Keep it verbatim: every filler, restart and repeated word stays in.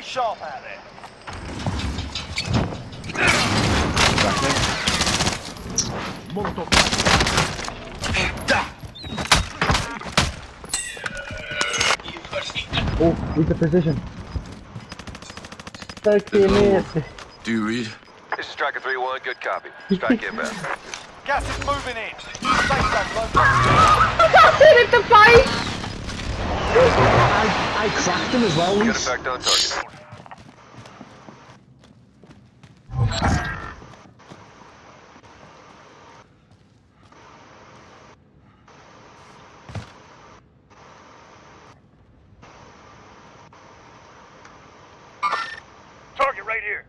sharp out there. Oh, read the position. Hello. Do you read? This is Striker three one, good copy. Strike inbound. Gas is moving in. Safe zone local. That's it at the fight! I, I cracked him as well. Good Reese. effect on target. Target right here.